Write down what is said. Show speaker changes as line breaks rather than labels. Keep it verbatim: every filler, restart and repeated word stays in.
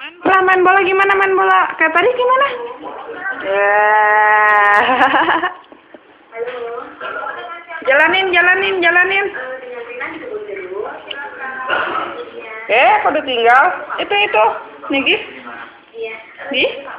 Bola, main bola gimana main bola? Kayak tadi gimana? Ya. Jalanin, jalanin, jalanin. Eh, kok udah tinggal? Itu, itu. Nih, Gis. Gis.